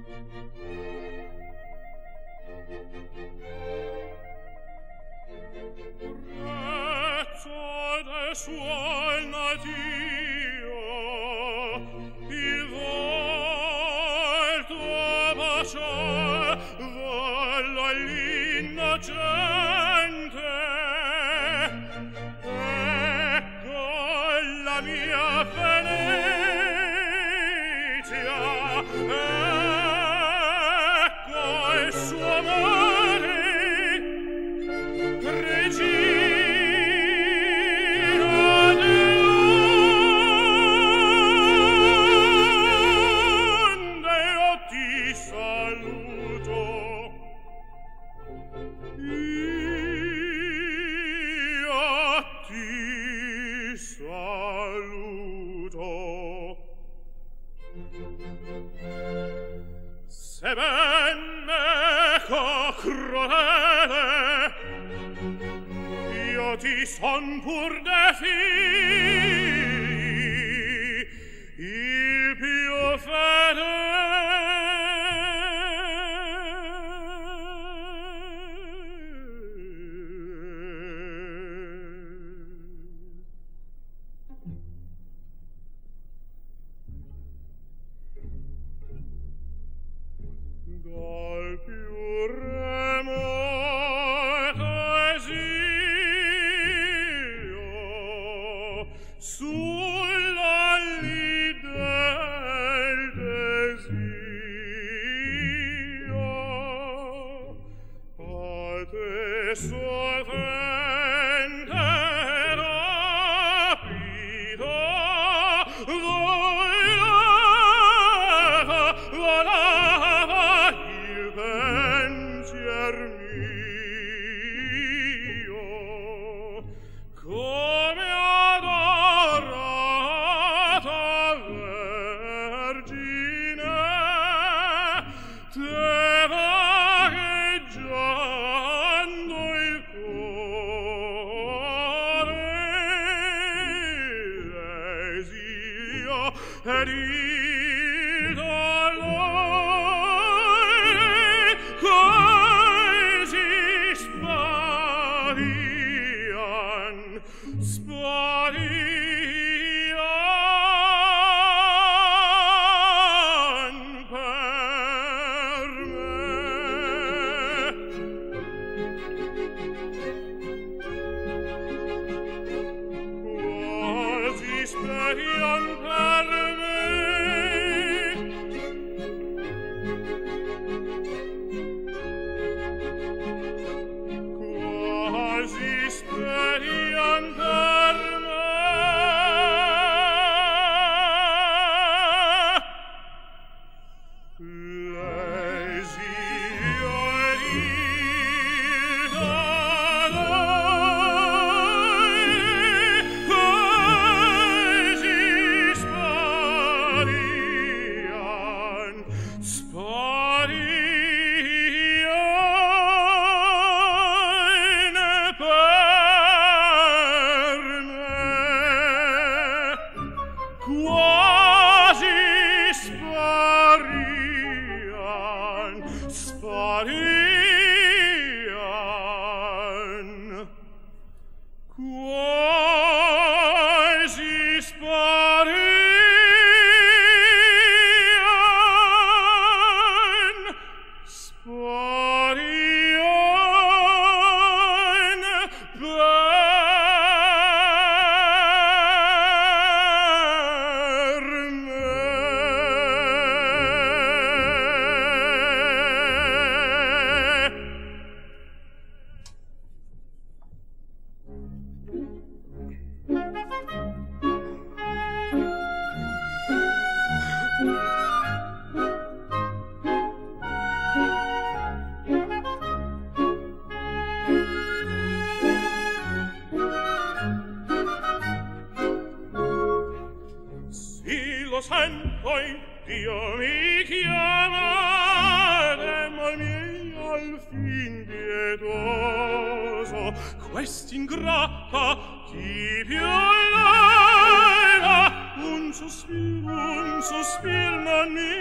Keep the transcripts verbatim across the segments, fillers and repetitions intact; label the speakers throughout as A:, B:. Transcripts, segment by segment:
A: Un sospiro, un sospiro non mi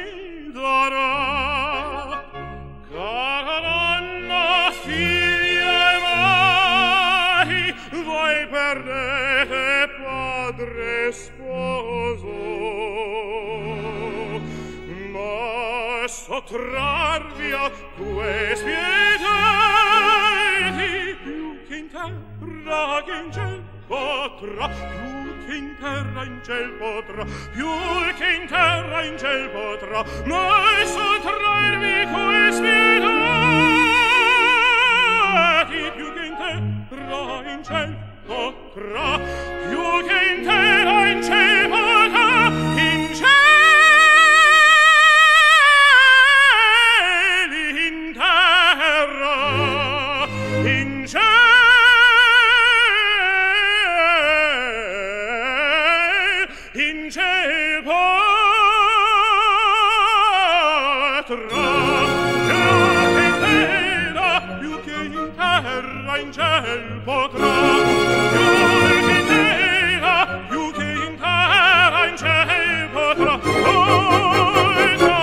A: darà. Cara donna, figlie mai, voi perdete padre e sposo, ma sottrarvi a questi pieteti, più che in terra che in ciel potrà, più che in terra in ciel potrà, più che in terra in ciel potrà, ma sottrarvi questi pieteti, più che in terra in ciel potrà, più che in terra in ciel potrà, in cieli, in terra, in cieli, in ciel potrà, più che in terra in ciel potrà, più che in terra, più che in terra in ciel potrà, potrà.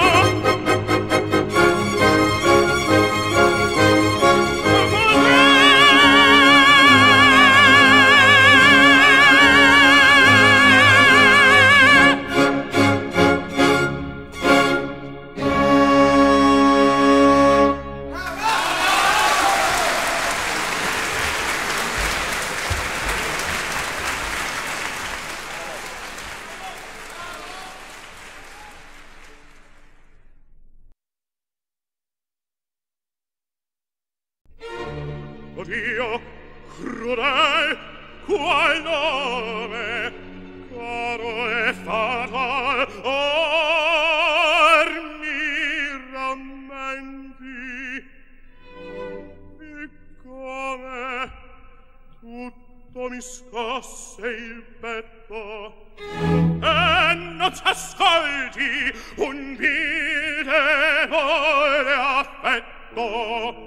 A: Dio, crudel, qual nome, caro e fatal, or mi rammenti, e come tutto mi scosse il petto, e non s'ascolti un bilevole affetto.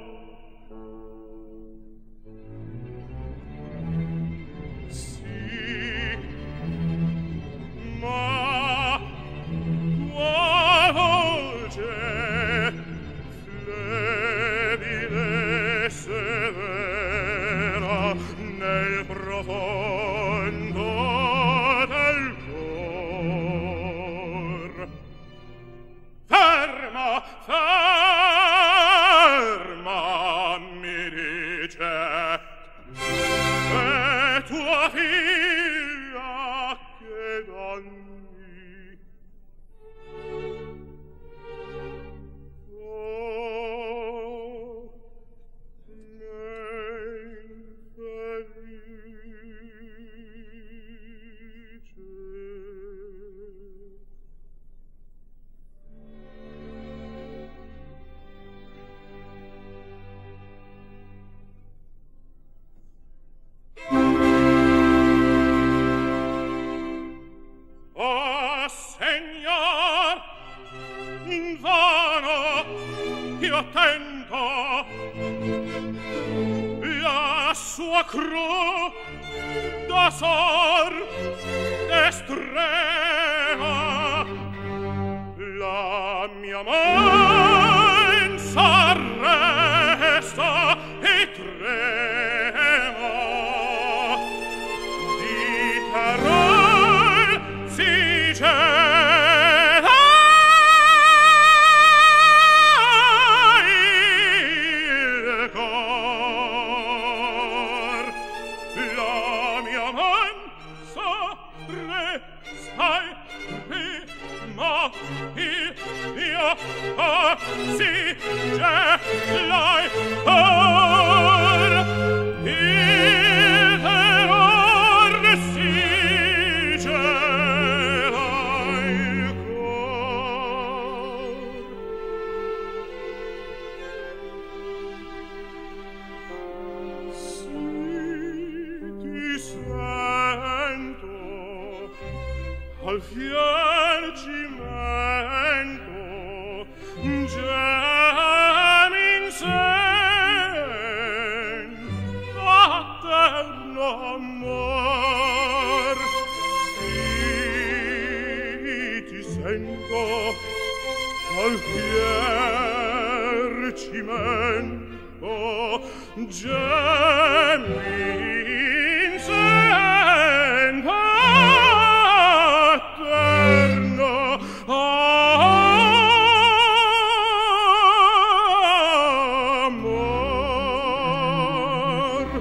A: Ma tua voce flebile e severa nel profondo del cor, ferma, ferma, mi dice, è tua figlia che danni. Oh, lei felice. Oh, Signor, invano io tento la sua cru da sor estrema, la mia mansa resta e trema di terror si gela il cor, la mia mansa resta ma il mio cor si gela il cor, il terror si gela il cor. Sì, ti sento al fielgimento, gemi in sen paterno amor. Sì, ti sento al fiercimento gemi in sen paterno amor.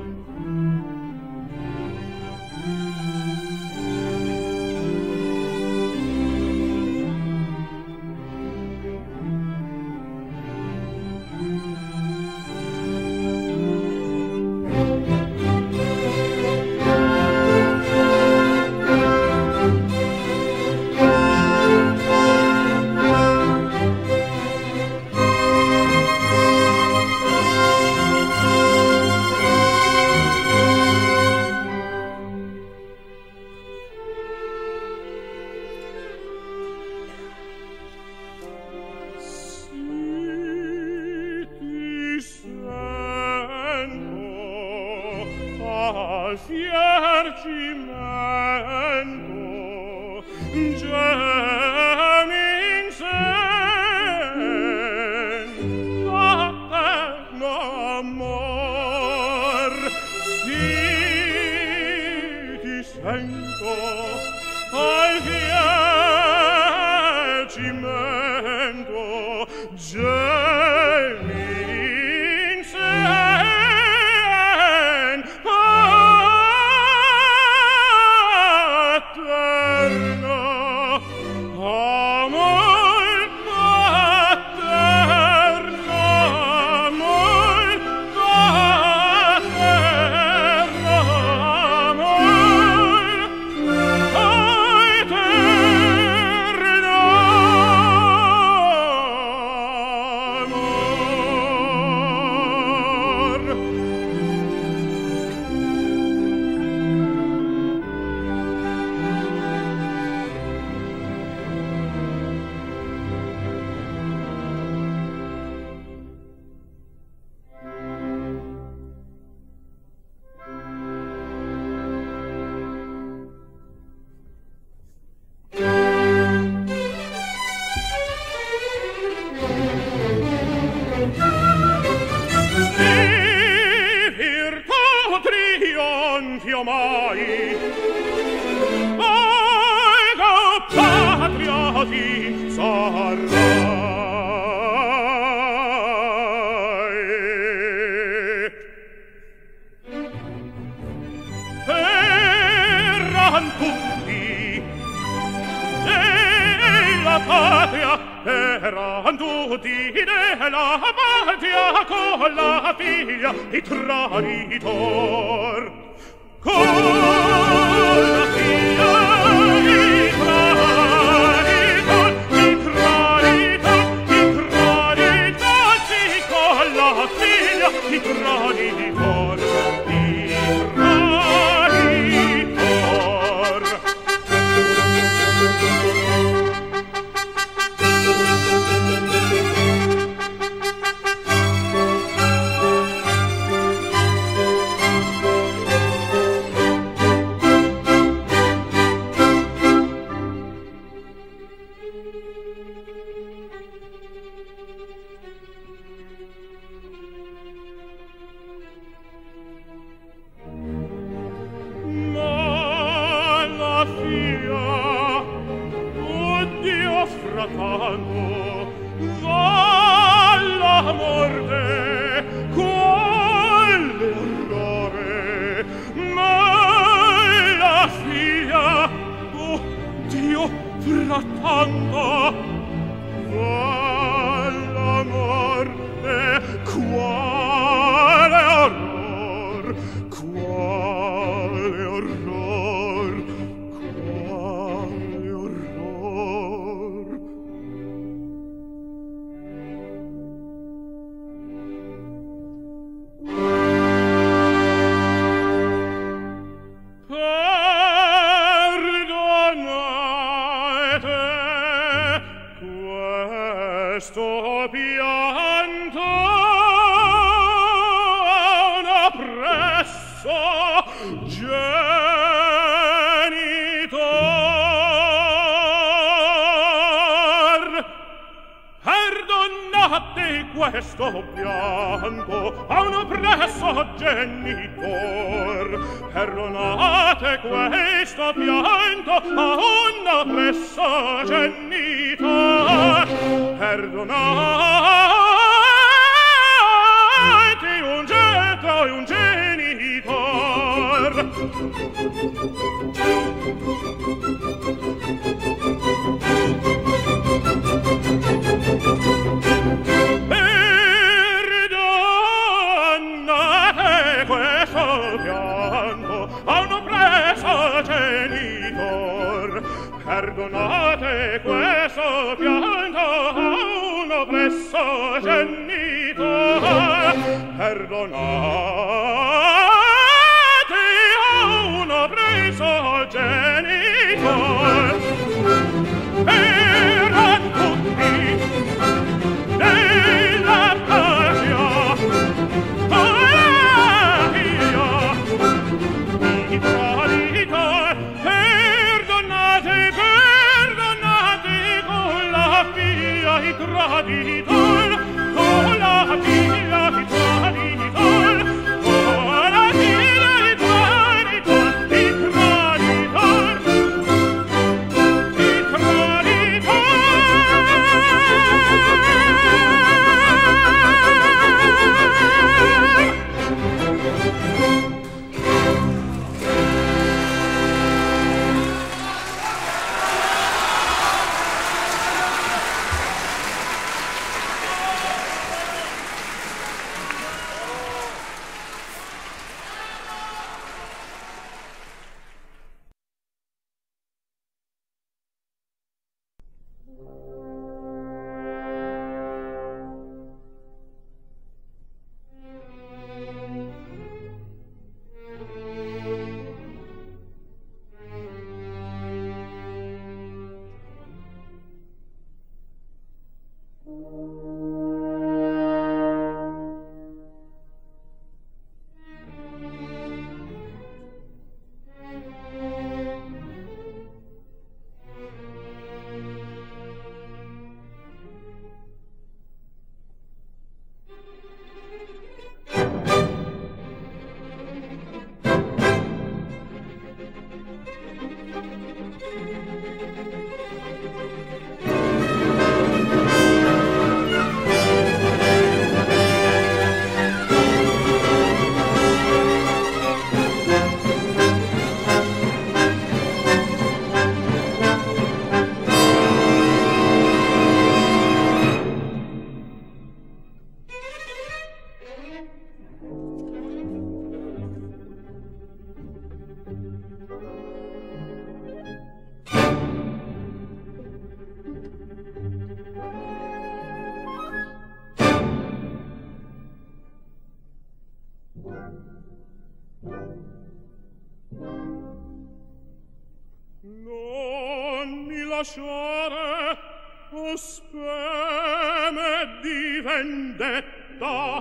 B: I traditor con la figlia i traditor i traditor i traditor sì con la figlia i traditor i traditor genitor
A: questo pianto a un oppresso genitor. Perdonate questo pianto a un oppresso genitor. Perdonate un geto e un genitor. Perdonate questo pianto a un oppresso genitor. Perdonate questo pianto a un oppresso genitor. Perdonate a un oppresso genitor. Eran tutti nella patria, Maria, i traditor. Perdonate, perdonate con la figlia i traditor, con la figlia i traditor, con la figlia i traditor, i traditor, i traditor. Non mi lasciare, o speme di vendetta.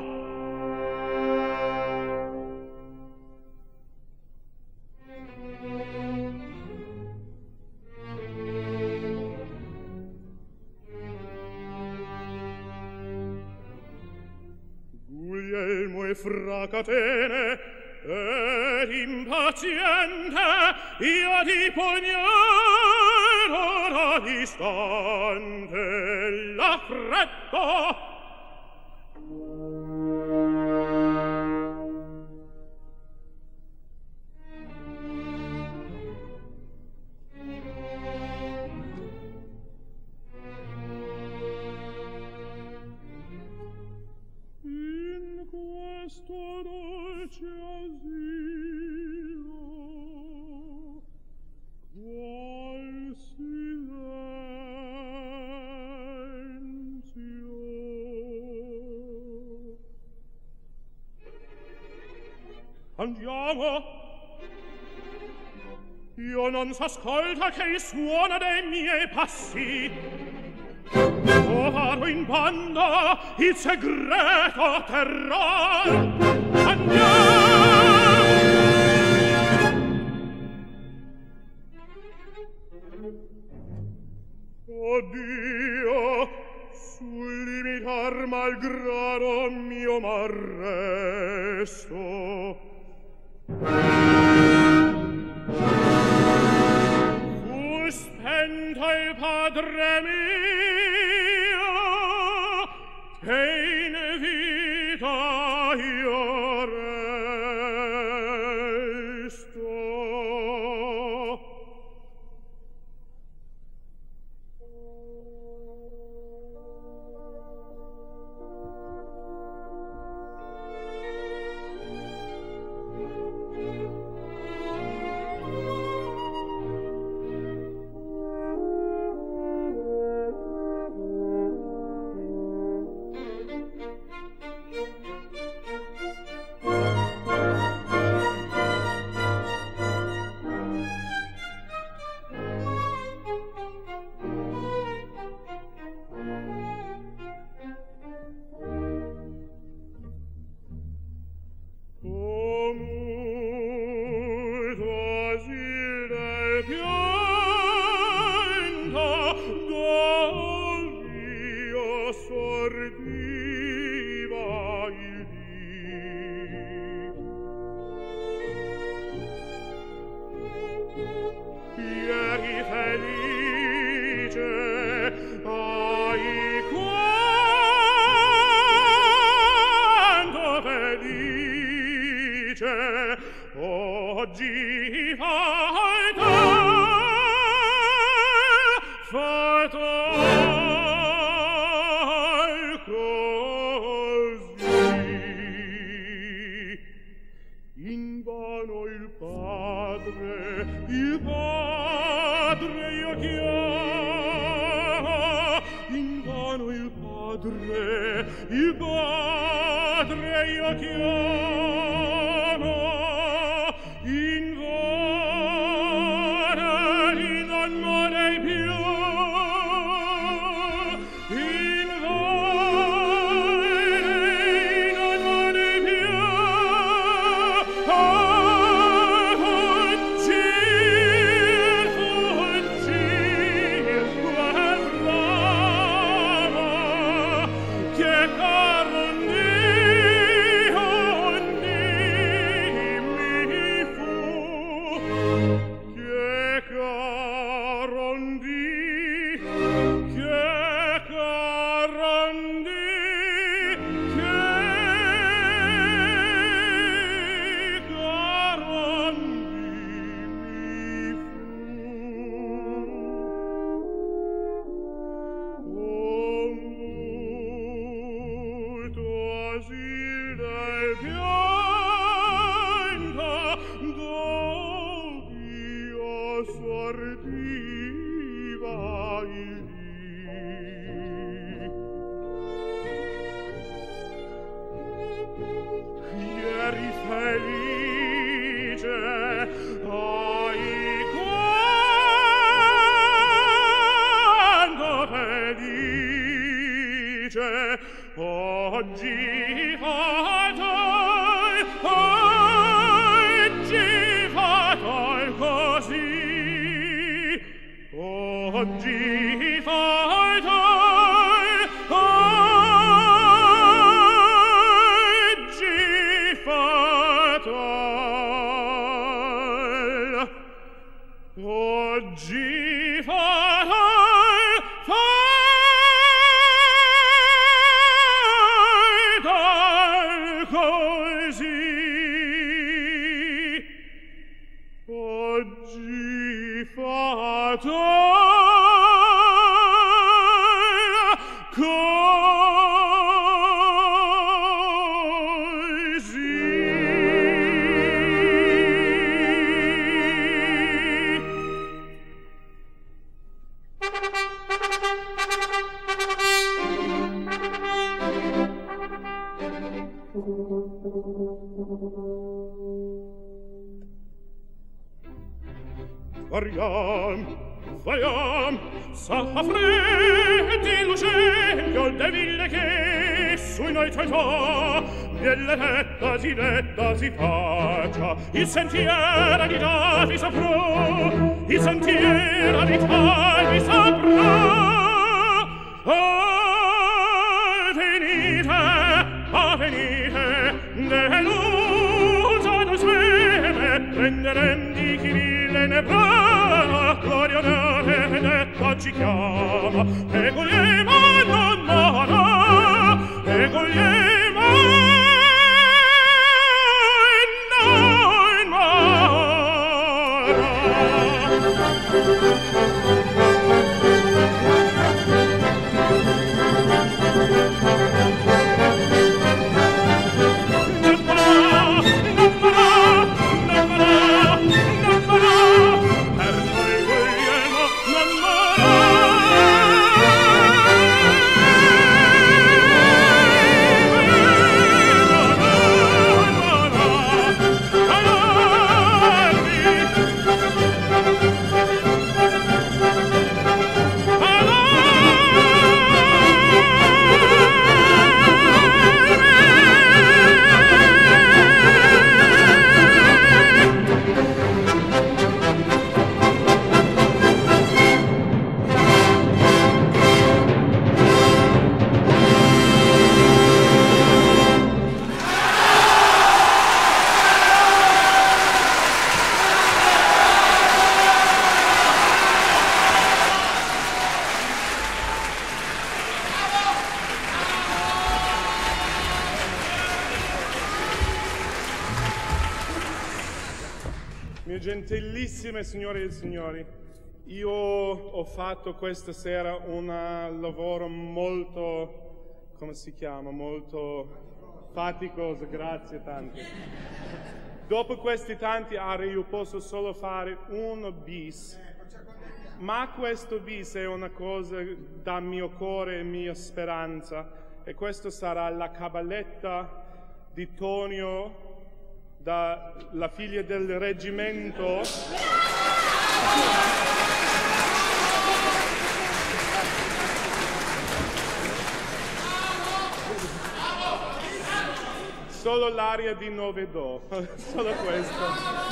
A: Guglielmo e fra catene ed impaziente io ti pugnerò da distante l'affretto. In questo dolce asilo qual silenzio. Andiamo. Io non s'ascolta che il suono dei miei passi. Ora in banda il segreto terror. Andiamo. Oddio, sul limite meditar malgrado mio m'arresto. Fu spento il padre mio, che in vita io resto. Oggi fatal, fatal così. Invano il padre, il padre io chiamo, invano il padre, il padre io chiamo. Oggi fatal, oggi fatal così. Oggi fatal, oggi fatal, oggi fatal, fatal così. Oggi fatal Variam, variam, s'affretti l'uccello de ville che sui noi traitò, delle detta si detta si faccia, il sentiero di Davi saprò, il sentiero di Davi saprò. Ave ci chiama, e Guglielmo non mora, e Guglielmo non mora.
B: Mie gentilissime signore e signori, io ho fatto questa sera un lavoro molto, come si chiama, molto faticoso, grazie tante. Dopo questi tanti aree io posso solo fare un bis, ma questo bis è una cosa da mio cuore e mia speranza, e questo sarà la caballetta di Tonio, da la figlia del reggimento. Solo l'aria di nove do, solo questo.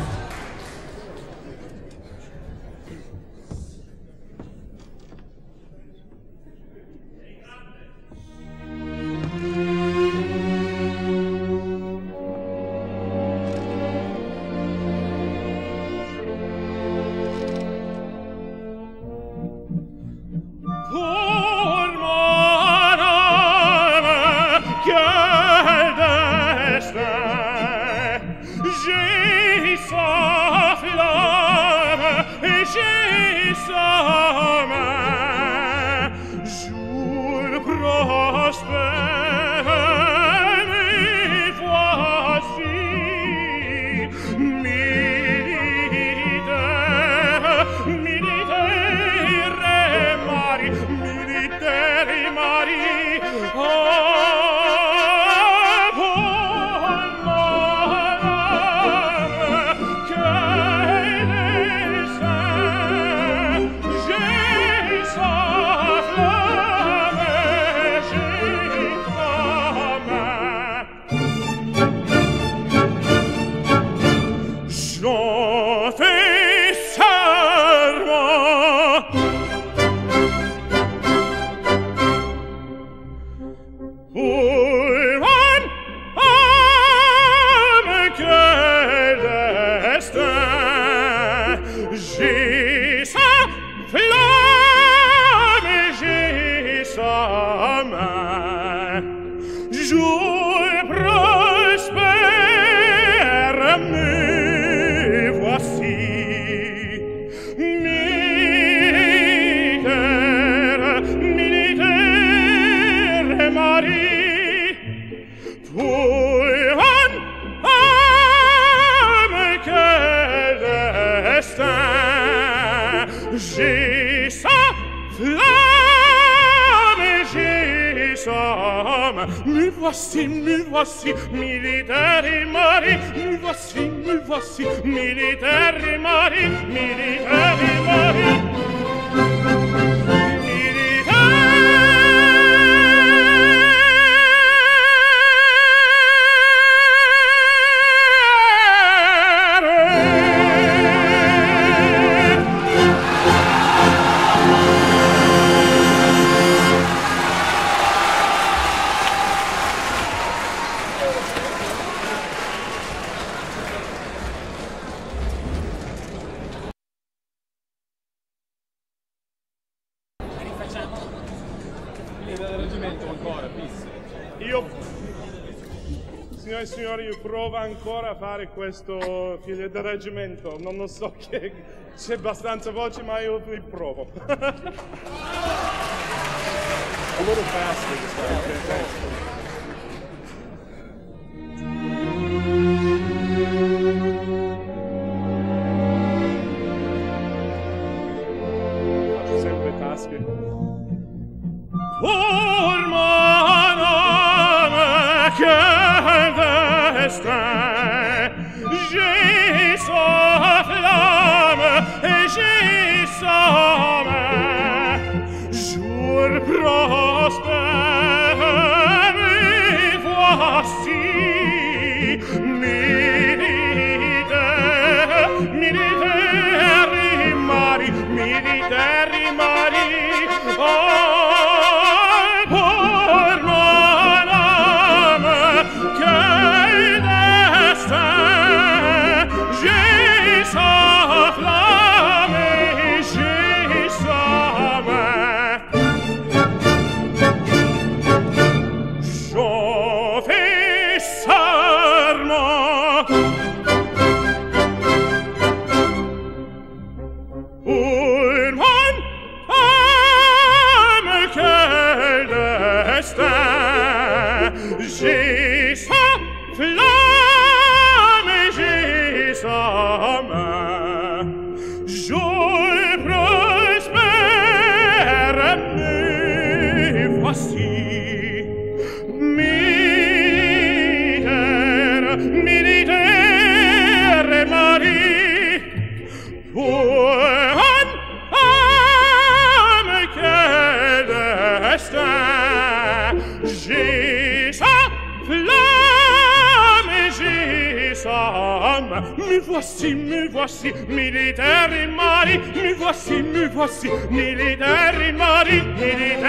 B: Me voici, me voici, militaires mari, me voici, me voici, militaires mari, militaires mari.
C: figli del reggimento ancora, fissi.
B: Io, signore e signori, io provo ancora a fare questo figlio del reggimento. Non lo so che c'è abbastanza voce, ma io vi provo.
C: A little faster this time.
B: Faccio sempre tasche.
A: Pour mon âme que destin, j'ai sa flamme et j'ai sa main. Jour prospère, me voici, militaire, militaire mari, militaire mari. Oh, pour mon âme, quel destin, j'ai sa flamme et j'ai sa main. J'en fais serment pour mon âme, quel destin, j'ai sa flamme et j'ai sa main. Je prospère, me voici, militaire, militaire mari. Pour un âme, quel destin, j'ai sa flamme et j'ai sa main. Me voici, me voici, militaire mari. Me voici, me voici, militaire mari, militaire